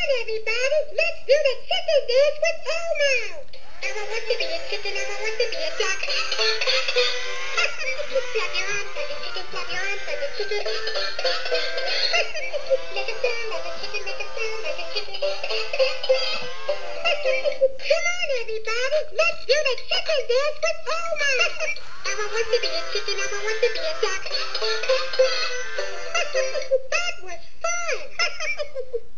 everybody, let's do the chicken dance with Elmo. Elmo wants to be a chicken, Elmo wants to be a duck. Clap your arms like a chicken, clap your arms like a chicken. Make a sound like a chicken, make a sound like a chicken. Come on everybody, let's do the chicken dance with Elmo. Elmo wants to be a chicken, Elmo wants to be a duck. That was fun.